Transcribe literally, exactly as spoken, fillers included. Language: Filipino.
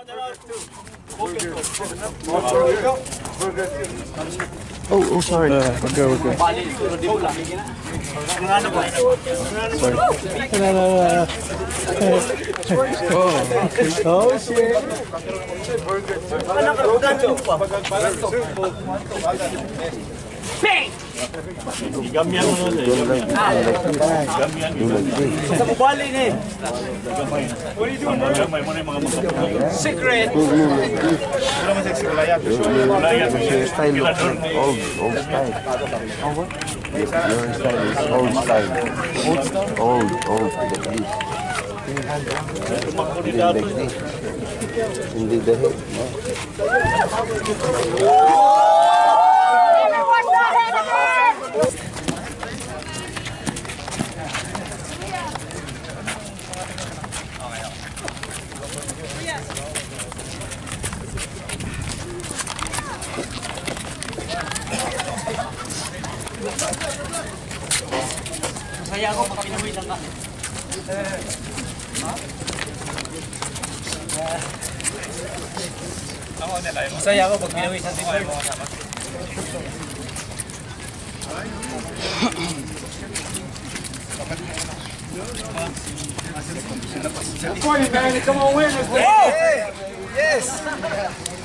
Oh, oh, sorry. Uh, we're good, we're good. Sorry. No, no, no, no. Oh, oh, shit. Bang! Gamyan mo nun eh. Gamyan. Sa mubali ni. What are you doing, bro? Gamay mo na yung mga magkapunan. Secret! Wala mo sexy kulayat. Kulayat. Your style looks like old, old style. Oh, what? Your style is old style. Old style? Old, old, like this. Hindi like this. Hindi dahil. Masaya ako pag pinawisan ka. Masaya ako pag pinawisan si Bird. Come on, man. Come on, win. Yes!